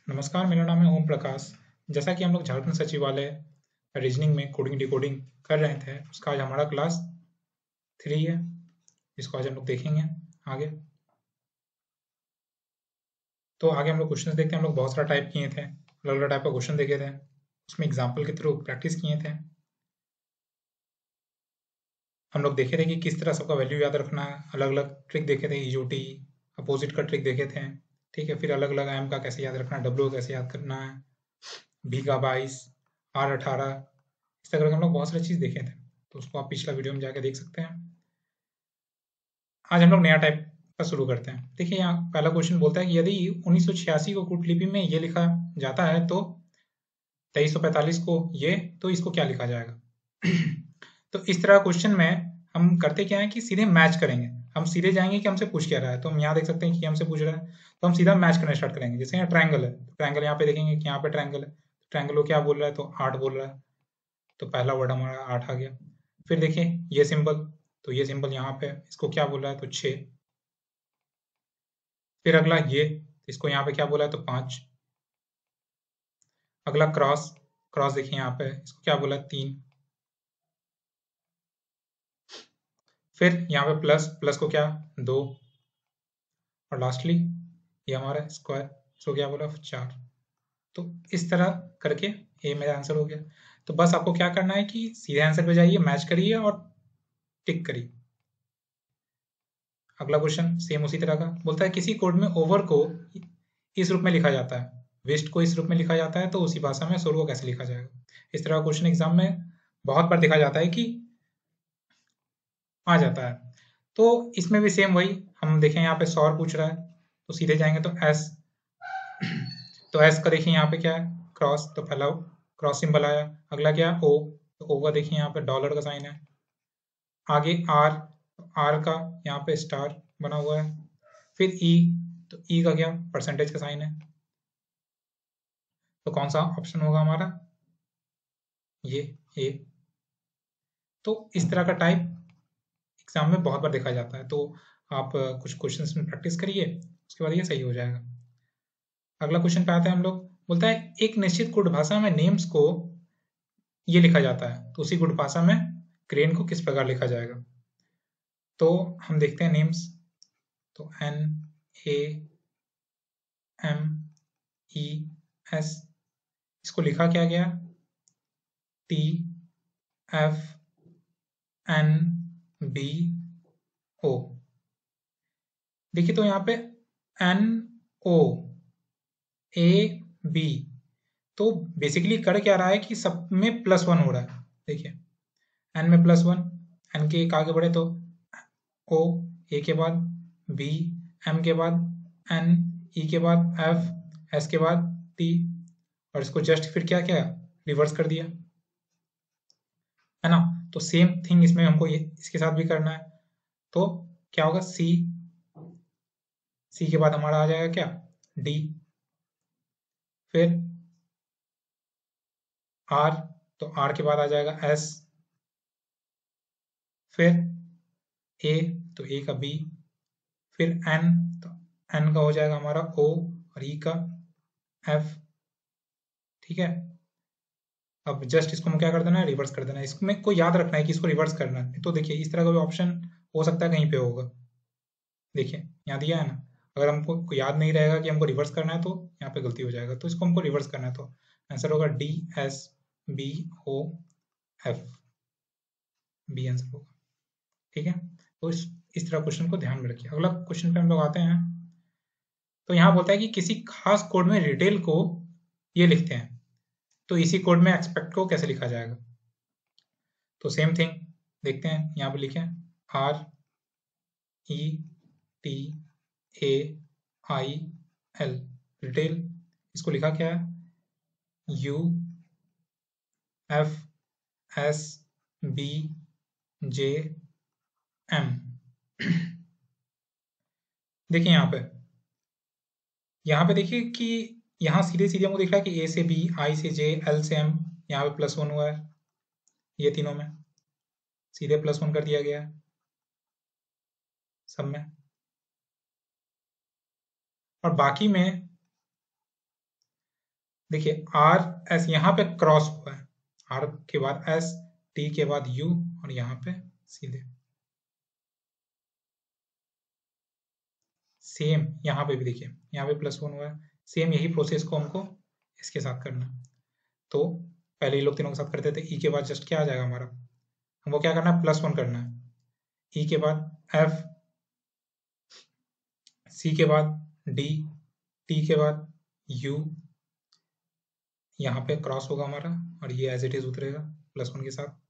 नमस्कार, मेरा नाम है ओम प्रकाश। जैसा कि हम लोग झारखंड सचिवालय रीजनिंग में कोडिंग डिकोडिंग कर रहे थे, उसका आज हमारा क्लास 3 है, जिसको आज हम लोग देखेंगे आगे। तो आगे हम लोग क्वेश्चन देखते हैं। हम लोग बहुत सारा टाइप किए थे, अलग अलग टाइप का क्वेश्चन देखे थे, उसमें एग्जाम्पल के थ्रू प्रैक्टिस किए थे। हम लोग देखे थे कि किस तरह सबका वैल्यू याद रखना है, अलग अलग ट्रिक देखे थे, इजोटी अपोजिट का ट्रिक देखे थे। ठीक है, फिर अलग अलग एम का कैसे याद रखना है, डब्ल्यू कैसे याद करना है, भी का 22, R18, इस तरह के हम लोग बहुत सारी चीज़ देखे थे। तो उसको आप पिछला वीडियो में जाकर देख सकते हैं। आज हम लोग नया टाइप का शुरू करते हैं। देखिए, यहाँ पहला क्वेश्चन बोलता है कि यदि 1986 को कूट लिपि में ये लिखा जाता है तो 2345 को ये, तो इसको क्या लिखा जाएगा? तो इस तरह क्वेश्चन में हम करते क्या है कि सीधे मैच करेंगे। हम सीधे जाएंगे कि हमसे पूछ क्या रहा है। तो हम यहाँ देख सकते हैं कि हमसे पूछ रहा है, तो हम सीधा मैच करना स्टार्ट करेंगे। जैसे यहाँ ट्रायंगल है, तो ट्रायंगल यहाँ पे देखेंगे कि यहाँ पे ट्रायंगल है, ट्रायंगल को क्या बोल रहा है, तो 8 बोल रहा है। तो पहला वर्ड हमारा 8 आ गया। फिर देखिए ये सिंबल, तो ये सिंबल यहाँ पे इसको क्या बोल रहा है, तो 6। फिर अगला ये, इसको यहाँ पे क्या बोला है, तो 5। अगला क्रॉस, क्रॉस देखिए यहाँ पे इसको क्या बोला है, 3। फिर यहाँ पे प्लस, प्लस को क्या, 2। और लास्टली ये हमारा स्क्वायर, इसको क्या बोला, 4। तो इस तरह करके ये मेरा आंसर हो गया। तो बस आपको क्या करना है कि सीधे आंसर पे जाइए, मैच करिए और टिक करिए। अगला क्वेश्चन सेम उसी तरह का बोलता है, किसी कोड में ओवर को इस रूप में लिखा जाता है, वेस्ट को इस रूप में लिखा जाता है, तो उसी भाषा में सोर को कैसे लिखा जाएगा? इस तरह का क्वेश्चन एग्जाम में बहुत बार देखा जाता है कि आ जाता है। तो इसमें भी सेम वही, हम देखें यहाँ पे सौर पूछ रहा है, तो सीधे जाएंगे तो एस। तो एस का देखिए यहाँ पे क्या है, क्रॉस, तो पहला क्रॉस सिंबल आया। अगला क्या, ओ, तो ओ का देखिए यहाँ पे डॉलर का साइन है। आगे आर, तो आर का यहाँ पे स्टार बना हुआ है। फिर ई, तो ई का क्या, परसेंटेज का साइन है। तो कौन सा ऑप्शन होगा हमारा, ये ए। तो इस तरह का टाइप एग्जाम में बहुत बार देखा जाता है। तो आप कुछ क्वेश्चंस में प्रैक्टिस करिए, उसके बाद ये सही हो जाएगा। अगला क्वेश्चन पे आते हैं हम लोग। बोलता है एक निश्चित गुण भाषा में नेम्स को ये लिखा जाता है, तो उसी गुण भाषा में क्रेन को किस प्रकार लिखा जाएगा? तो हम देखते हैं नेम्स, तो NAMES, इसको लिखा क्या गया, TFNBO। देखिए तो यहाँ पे NOAB, तो बेसिकली कर क्या रहा है कि सब में +1 हो रहा है। देखिए n में +1, n के एक आगे बढ़े तो O, A के बाद B, M के बाद N, E के बाद F, S के बाद T, और इसको जस्ट फिर क्या क्या रिवर्स कर दिया, है ना? तो सेम थिंग इसमें हमको ये इसके साथ भी करना है। तो क्या होगा, C, C के बाद हमारा आ जाएगा क्या, D, फिर R, तो R के बाद आ जाएगा S, फिर A, तो A का B, फिर N, तो N का हो जाएगा हमारा O, और E का F। ठीक है, अब जस्ट इसको हम क्या कर देना है, रिवर्स कर देना है। इसमें को याद रखना है कि इसको रिवर्स करना है। तो देखिए इस तरह का भी ऑप्शन हो सकता है कहीं पे होगा। देखिए यहाँ दिया है ना, अगर हमको याद नहीं रहेगा कि हमको रिवर्स करना है तो यहाँ पे गलती हो जाएगा। तो इसको हमको रिवर्स करना है, तो आंसर होगा DSBOF, बी आंसर होगा। ठीक है, तो इस तरह क्वेश्चन को ध्यान में रखिए। अगला क्वेश्चन पे हम लोग आते हैं। तो यहाँ बोलता है कि किसी खास कोड में रिटेल को ये लिखते हैं, तो इसी कोड में एक्सपेक्ट को कैसे लिखा जाएगा? तो सेम थिंग देखते हैं, यहाँ पे लिखें RETAIL, रिटेल, इसको लिखा क्या है, UFSBJM। देखिए यहाँ पे देखिए कि यहाँ सीधे सीधे हमको दिख रहा है कि A से B, I से J, L से M, यहाँ पे +1 हुआ है, ये तीनों में सीधे +1 कर दिया गया है सब में। और बाकी में देखिए आर एस यहाँ पे क्रॉस हुआ है, आर के बाद एस, टी के बाद यू, और यहाँ पे सीधे सेम यहाँ पे भी देखिए, यहाँ पे +1 हुआ है। सेम यही प्रोसेस को हमको इसके साथ करना है। तो पहले ये लोग तीनों के साथ करते थे, ई के बाद जस्ट क्या आ जाएगा हमारा, हमको क्या करना है, +1 करना है। ई के बाद एफ, सी के बाद डी, टी के बाद यू, यहाँ पे क्रॉस होगा हमारा और ये एज इट इज उतरेगा +1 के साथ।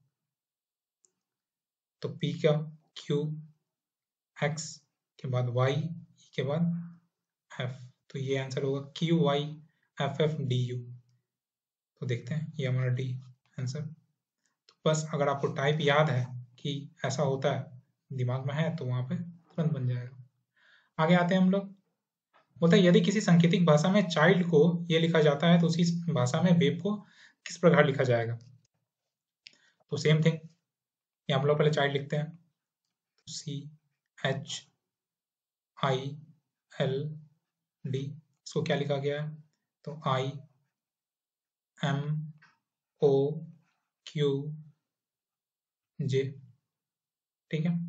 तो पी का क्यू, एक्स के बाद वाई, ई के बाद एफ, तो ये आंसर होगा Q Y F F D U. तो देखते हैं ये हमारा डी आंसर। तो बस अगर आपको टाइप याद है कि ऐसा होता है, दिमाग में है, तो वहां पे तुरंत बन जाएगा। आगे आते हैं हम लोग। बोलता है यदि किसी सांकेतिक भाषा में चाइल्ड को ये लिखा जाता है तो उसी भाषा में बेब को किस प्रकार लिखा जाएगा। तो सेम थिंग, ये हम लोग पहले चाइल्ड लिखते हैं, तो CHILD, इसको क्या लिखा गया है, तो IMOQJ, ठीक है।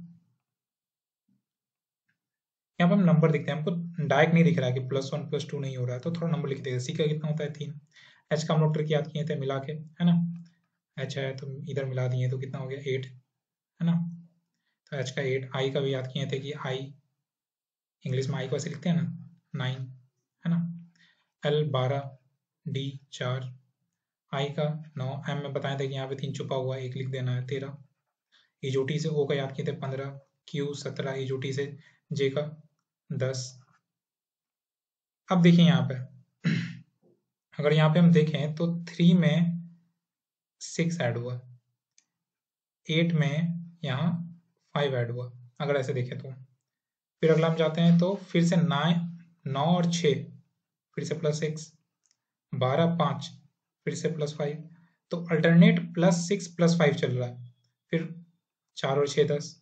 यहाँ पर हम नंबर दिखते हैं, हमको डायरेक्ट नहीं दिख रहा है कि +1 +2 नहीं हो रहा है, तो थोड़ा नंबर लिख देते हैं। सी का कितना होता है 3, एच का हम लोग ट्रिक याद किए थे मिला के, है ना, एच है तो इधर मिला दिए तो कितना हो गया 8, है ना, तो एच का 8, आई का भी याद किए थे कि आई, इंग्लिश में आई को ऐसे लिखते हैं ना 9, है ना, एल 12, डी 4, आई का 9, एम में बताए थे कि यहाँ पे 3 छुपा हुआ है, 1 लिख देना है 13, इजोटी से ओ का याद किए थे 15, क्यू 17, इजोटी से जे का 10। अब देखिए यहाँ पे अगर यहाँ पे हम देखें तो 3 में 6 ऐड हुआ, 8 में यहाँ 5 ऐड हुआ, अगर ऐसे देखें तो। फिर अगला हम जाते हैं तो फिर से 9 और 6, फिर से +6, 12 5, फिर से +5, तो अल्टरनेट +6 +5 चल रहा है। फिर 4 और 6 10,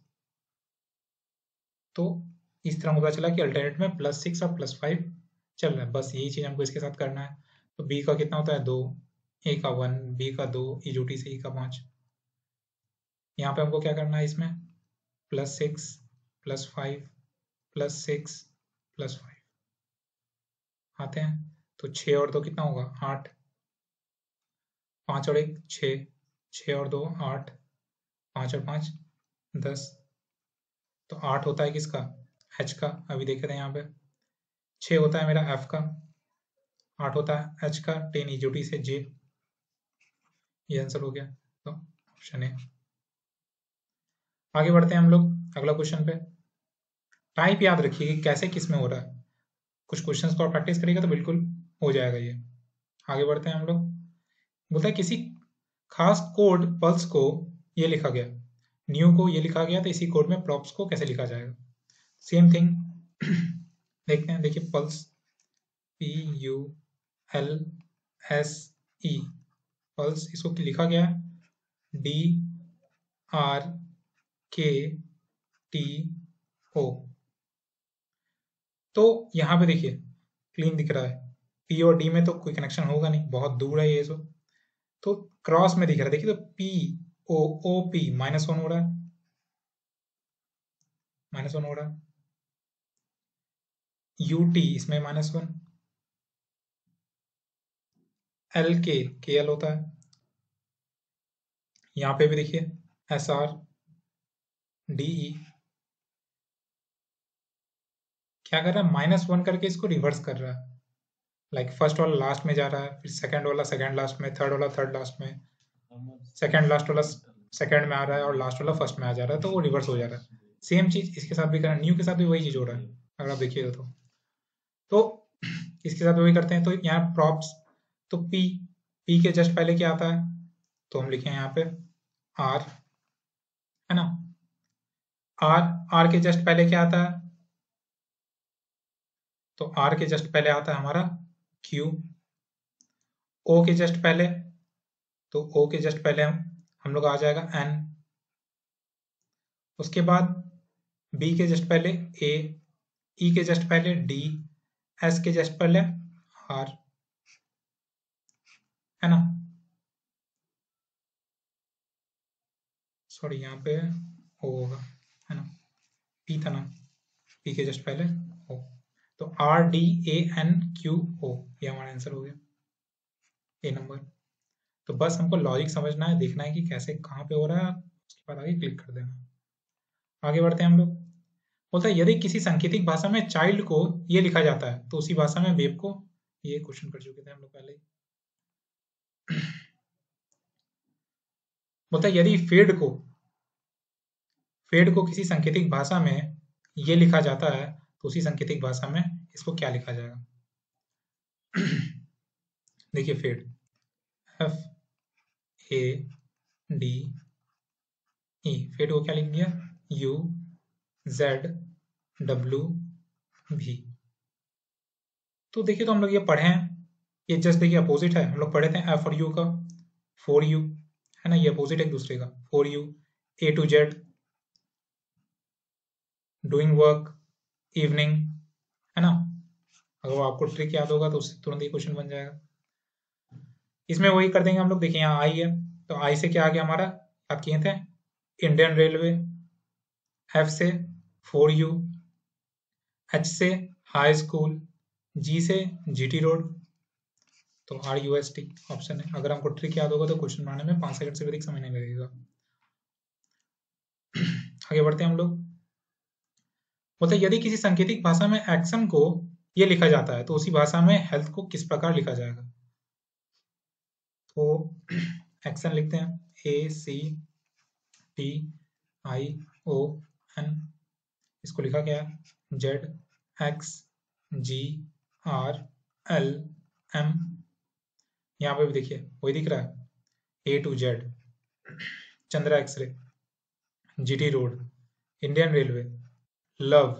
तो इस तरह पता चला कि अल्टरनेट में +6 और +5 चल रहा है। बस यही चीज हमको इसके साथ करना है। तो बी का कितना होता है 2, ए का 1, बी का 2, इजोटी से ई का 5। यहाँ पे हमको क्या करना है, इसमें +6 +5 +6 +5 आते हैं, तो 6 और 2 कितना होगा 8, 5 और 1 6, 6 और 2 8, 5 और 5 10, तो 8 होता है किसका, एच का, अभी देख रहे हैं यहाँ पे। 6 होता है मेरा एफ का, 8 होता है एच का, 10 इजोटी से जे, ये आंसर हो गया, तो ऑप्शन है। आगे बढ़ते हैं हम लोग अगला क्वेश्चन पे। टाइप याद रखिए कि कैसे किस में हो रहा है, कुछ क्वेश्चंस को प्रैक्टिस करिएगा तो बिल्कुल हो जाएगा ये। आगे बढ़ते हैं हम लोग। बोलता है किसी खास कोड पल्स को ये लिखा गया, न्यू को ये लिखा गया, तो इसी कोड में प्रॉप्स को कैसे लिखा जाएगा। सेम थिंग देखते हैं, देखिए पल्स PULSE, पल्स, इसको लिखा गया है DRKTO। तो यहाँ पे देखिए क्लीन दिख रहा है, P और D में तो कोई कनेक्शन होगा नहीं, बहुत दूर है ये सब। तो क्रॉस में दिख रहा है, देखिए तो POOP -1 हो रहा है, -1 हो रहा है, UT इसमें -1, LK KL होता है, यहाँ पे भी देखिए SRDE क्या कर रहा है, -1 करके इसको रिवर्स कर रहा है, लाइक फर्स्ट वाला लास्ट में जा रहा है, फिर सेकंड वाला सेकंड लास्ट में, थर्ड वाला थर्ड लास्ट में, सेकंड लास्ट वाला सेकंड में आ रहा है और लास्ट वाला फर्स्ट में आ जा रहा है, तो वो रिवर्स हो जा रहा है। सेम चीज इसके साथ भी करना, न्यू के साथ भी वही चीज हो रहा है, अगर आप देखिएगा तो इसके साथ वही करते हैं। तो यहाँ प्रॉप्स, तो पी के जस्ट पहले क्या आता है, तो हम लिखें यहाँ पे आर, है ना, आर के जस्ट पहले क्या आता है, तो आर के जस्ट पहले आता है हमारा क्यू, ओ के जस्ट पहले, तो ओ के जस्ट पहले हम लोग आ जाएगा एन, उसके बाद बी के जस्ट पहले ए, ई के जस्ट पहले डी, एस के जस्ट पहले आर, है ना। सॉरी यहाँ पे ओ होगा, है ना, पी था ना, पी के जस्ट पहले ओ, तो RDANQO ये हमारा आंसर हो गया, ए नंबर। तो बस हमको लॉजिक समझना है, देखना है कि कैसे कहाँ पे हो रहा है, उसके बाद आगे क्लिक कर देना। आगे बढ़ते हैं हम लोग। बोलता है यदि किसी सांकेतिक भाषा में चाइल्ड को ये लिखा जाता है तो उसी भाषा में बेब को, ये क्वेश्चन कर चुके थे हम लोग पहले ही। बोलता है यदि फेड को किसी सांकेतिक भाषा में ये लिखा जाता है तो उसी सांकेतिक भाषा में इसको क्या लिखा जाएगा। देखिए फेड, FADE, फेड को क्या लिख दिया, UZWV। तो देखिए, तो हम लोग ये पढ़े हैं, ये जस्ट देखिए अपोजिट है, हम लोग पढ़े थे F और U का, फॉर यू, है ना, ये अपोजिट एक दूसरे का, for you, A to Z, doing work, evening, है ना। अगर आपको ट्रिक याद होगा तो उससे तुरंत ही क्वेश्चन बन जाएगा। इसमें वही कर देंगे हम लोग। देखिए यहाँ आई है, तो आई से क्या आ गया हमारा, याद किए थे, इंडियन रेलवे, एफ से फॉर यू, एच से हाई स्कूल, जी से जीटी रोड, तो RUST ऑप्शन है। अगर हमको ट्रिक याद होगा तो क्वेश्चन बनाने में 5 सेकंड से अधिक समय नहीं लगेगा। आगे बढ़ते हैं हम लोग। बोलते यदि किसी सांकेतिक भाषा में एक्शन को ये लिखा जाता है तो उसी भाषा में हेल्थ को किस प्रकार लिखा जाएगा। तो एक्शन लिखते हैं ACTION, इसको लिखा गया ZXGRLM। यहाँ पे भी देखिए वही दिख रहा है, A to Z, Chandra x ray, GT road, Indian railway, love,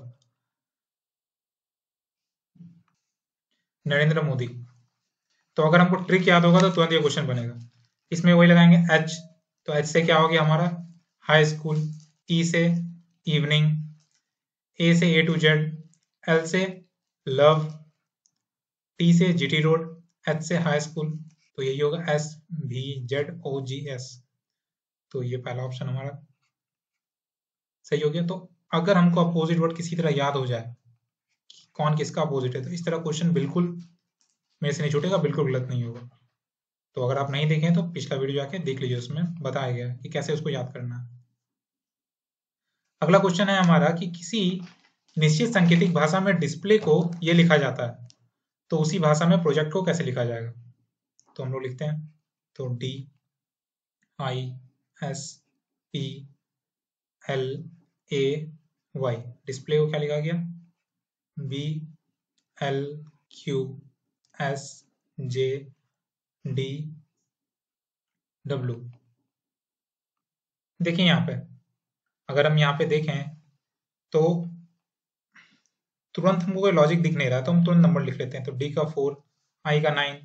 Narendra Modi. तो अगर हमको ट्रिक याद होगा तो तुरंत ये क्वेश्चन बनेगा। इसमें वही लगाएंगे H, तो H से क्या हो गया हमारा, हाई स्कूल, E से इवनिंग, A से A to Z, L से लव, T से GT रोड, H से हाई स्कूल, तो यही होगा SVZOGS। तो ये पहला ऑप्शन हमारा सही हो गया। तो अगर हमको अपोजिट वर्ड किसी तरह याद हो जाए कौन किसका अपोजिट है, तो इस तरह क्वेश्चन बिल्कुल मेरे से नहीं छूटेगा, बिल्कुल गलत नहीं होगा। तो अगर आप नहीं देखें तो पिछला वीडियो जाके देख लीजिए, उसमें बताया गया है कि कैसे उसको याद करना है। अगला क्वेश्चन है हमारा कि किसी निश्चित सांकेतिक भाषा में डिस्प्ले को ये लिखा जाता है तो उसी भाषा में प्रोजेक्ट को कैसे लिखा जाएगा। तो हम लोग लिखते हैं, तो DISPLAY, डिस्प्ले को क्या लिखा गया, BLQSJDW। देखिए यहाँ पे, अगर हम यहाँ पे देखें तो तुरंत हमको कोई लॉजिक दिख नहीं रहा, तो हम तुरंत नंबर लिख लेते हैं। तो D का 4, I का 9,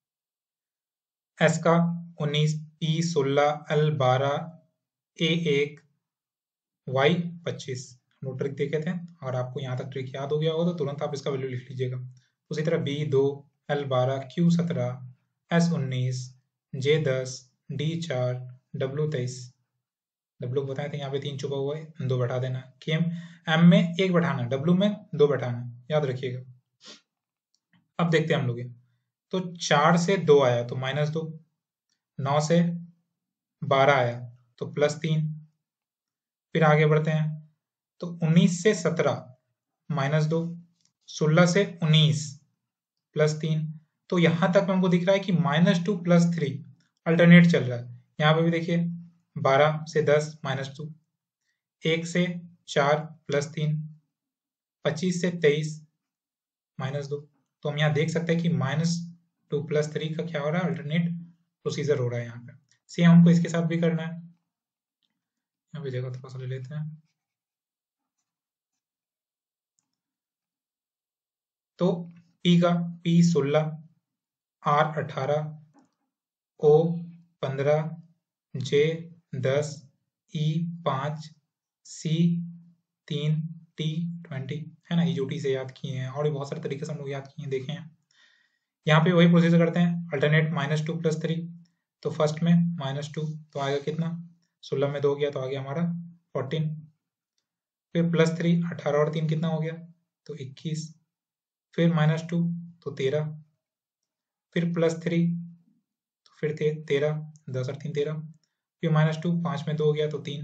S का 19, P 16, L 12, A 1, Y 25। हम लोग ट्रिक देखे थे, और आपको यहाँ तक ट्रिक याद हो गया होगा तो तुरंत आप इसका वैल्यू लिख लीजिएगा। उसी तरह B 2, L 12, Q 17, S 19, J 10, D 4, W 23। W को बताए थे, यहाँ पे 3 छुपा हुआ है, 2 बैठा देना। M में 1 बैठाना, W में 2 बैठाना, याद रखिएगा। अब देखते हैं हम लोग ये, तो 4 से 2 आया तो -2, 9 से 12 आया तो +3, फिर आगे बढ़ते हैं तो 19 से 17 -2, 16 से 19 +3। तो यहां तक हमको दिख रहा है कि -2 +3 अल्टरनेट चल रहा है। यहाँ पे भी देखिए 12 से 10 -2, 1 से 4 +3, 25 से 23 -2। तो हम यहाँ देख सकते हैं कि -2 +3 का क्या हो रहा है, अल्टरनेट प्रोसीजर हो रहा है यहाँ पे। सेम हमको इसके साथ भी करना है। यहाँ पे जगह थोड़ा सा ले लेते हैं। तो P का P 16, R 18, O 15, J 10, E 5, C 3, T 20, है ना। EJOT से याद किए हैं और भी बहुत सारे तरीके से हम लोग याद किए हैं, देखे हैं। यहाँ पे वही प्रोसीजर करते हैं, अल्टरनेट -2 + 3, तो फर्स्ट में -2 तो आएगा कितना, 16 में 2 गया तो आ गया हमारा 14, फिर +3 18 और 3 कितना हो गया, तो 21, फिर -2 तो 13, फिर +3 तो फिर 13, 10 और 3 13, फिर -2 5 में 2 हो गया तो 3,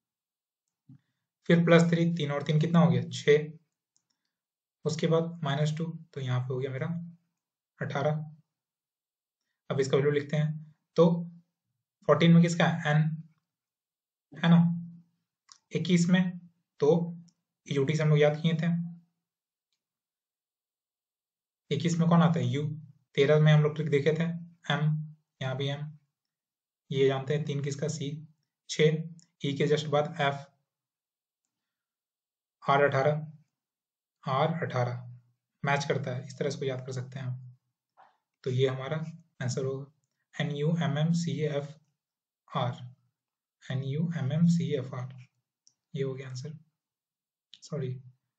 फिर +3 3 और 3 कितना हो गया 6, उसके बाद -2 तो यहाँ पे हो गया मेरा 18। अब इसका वैल्यू लिखते हैं, तो 14 में किसका n है ना, 21 में तो यूटी से हम लोग याद किए थे, 21 में कौन आता है u, 13 में हम लोग ट्रिक देखे थे m, यहाँ भी m, ये जानते हैं 3 किसका c, 6 e के जस्ट बाद f, r18 मैच करता है, इस तरह इसको याद कर सकते हैं आप। तो ये हमारा आंसर होगा NUMMCFR, NUMMCFR, ये हो गया आंसर, सॉरी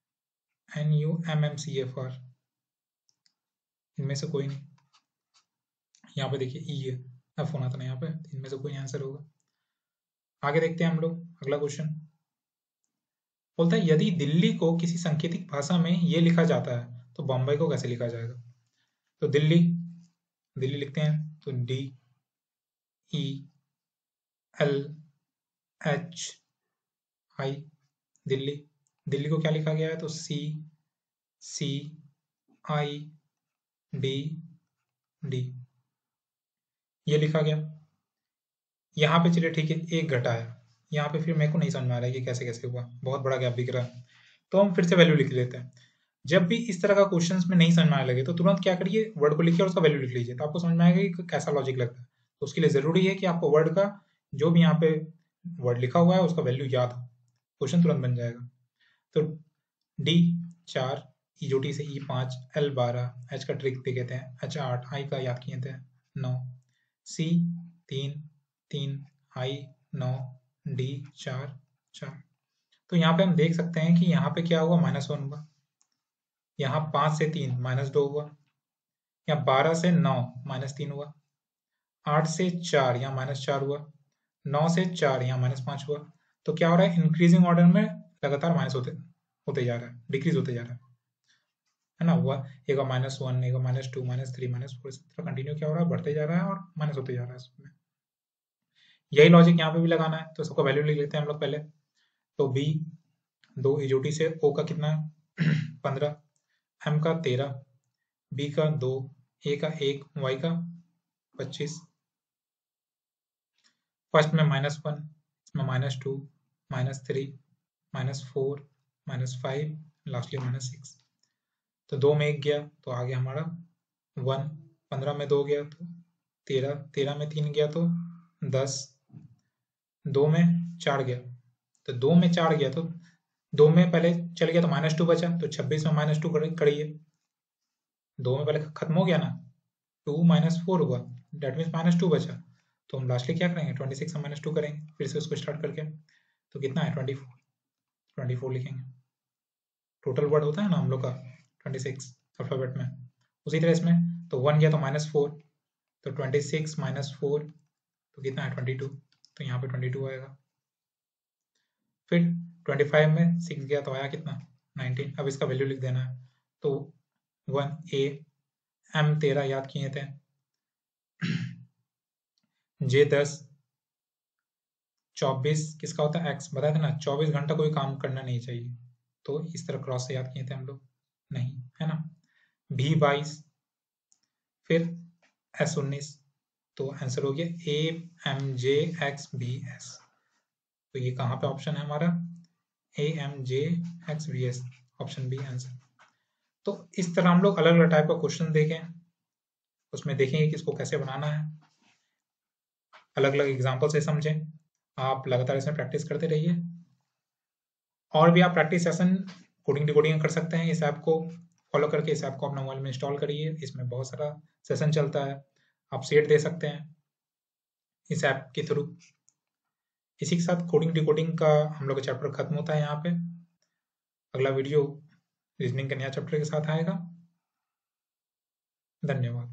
NUMMCFR, इनमें से कोई नहीं, यहाँ पे देखिए ई है, एफ होना था ना यहाँ पे, इनमें से कोई आंसर होगा। आगे देखते हैं हम लोग अगला क्वेश्चन, बोलता है यदि दिल्ली को किसी सांकेतिक भाषा में ये लिखा जाता है तो बॉम्बे को कैसे लिखा जाएगा। तो दिल्ली लिखते हैं तो DELHI, दिल्ली को क्या लिखा गया है तो CCIDD, ये लिखा गया। यहाँ पे चलिए ठीक है, एक घटा है, यहाँ पे फिर मेरे को नहीं समझ में आ रहा है कि कैसे कैसे हुआ, बहुत बड़ा गैप दिख रहा है, तो हम फिर से वैल्यू लिख लेते हैं। जब भी इस तरह का क्वेश्चंस में नहीं समझ में आने लगे तो तुरंत क्या करिए, वर्ड को लिखिए और उसका वैल्यू लिख लीजिए, तो आपको समझ में आएगा कि कैसा लॉजिक लगता है। तो उसके लिए जरूरी है कि आपको वर्ड का जो भी यहाँ पे वर्ड लिखा हुआ है उसका वैल्यू याद हो, क्वेश्चन तुरंत बन जाएगा। तो D4 E से E5 L12 H का ट्रिक देखे थे H8 I का याद किए थे 9 C3 3 I 9 D4 4। तो यहाँ पे हम देख सकते हैं कि यहाँ पे क्या हुआ -1 हुआ, यहाँ 5 से 3 -2 हुआ, यहाँ 12 से 9 -3 हुआ, 8 से 4 यहाँ -4 हुआ, 9 से 4 यहाँ -5 हुआ। तो क्या हो रहा है, इंक्रीजिंग ऑर्डर में लगातार माइनस होते जा रहा है, डिक्रीज होते जा रहा है ना, हुआ एक -1 एक -2 -3 -4, इस तरह कंटिन्यू क्या हो रहा है, बढ़ते जा रहा है और माइनस होते जा रहा है इसमें। यही लॉजिक यहाँ पे भी लगाना है, तो सबको वैल्यू लिख लेते हैं हम लोग पहले। तो B 2 इजोटी से O का कितना 15, M का 13, B का 2, A का 1, Y का 25, फर्स्ट में -1, इसमें -2 -3 -4 -5, लास्टली -6। तो 2 में 1 गया तो आ गया हमारा 1, 15 में 2 गया तो 13, 13 में 3 गया तो 10, 2 में 4 गया, तो 2 में 4 गया तो 2 में पहले चल गया तो -2 बचा, तो 26 में -2 करिए, 2 में पहले खत्म हो गया ना, 2 -4 हुआ, डेट मीन्स -2 बचा, तो हम लास्टली क्या करेंगे 26 में -2 करेंगे, फिर से उसको स्टार्ट करके, तो कितना है 24 लिखेंगे, टोटल वर्ड होता है ना हम लोग का 26 अल्फाबेट में, उसी तरह इसमें तो 1 गया तो -4, तो 26 -4 तो कितना है 22, तो यहाँ पे 22 आएगा। फिर 25 में 6 गया तो आया कितना 19, अब इसका वैल्यू लिख देना है, तो 1A M 13 याद किए थे, J 10, 24 किसका होता है X, बताया था ना 24 घंटा कोई काम करना नहीं चाहिए, तो इस तरह क्रॉस से याद किए थे हम लोग, नहीं है ना, B 22, फिर S 19, तो आंसर हो गया AMJXBS, तो ये कहाँ पे ऑप्शन है हमारा AMJXBS, ऑप्शन बी आंसर। तो इस तरह हम लोग अलग अलग टाइप का क्वेश्चन देखें, उसमें देखेंगे कि इसको कैसे बनाना है, अलग अलग एग्जाम्पल से समझें। आप लगातार इसमें प्रैक्टिस करते रहिए, और भी आप प्रैक्टिस सेशन कोडिंग डिकोडिंग कर सकते हैं, इस ऐप को फॉलो करके इस ऐप को अपना मोबाइल में इंस्टॉल करिए, इसमें बहुत सारा सेशन चलता है, आप सेट दे सकते हैं इस ऐप के थ्रू। इसी के साथ कोडिंग डिकोडिंग का हम लोग का चैप्टर खत्म होता है यहाँ पे, अगला वीडियो रीजनिंग के नया चैप्टर के साथ आएगा। धन्यवाद।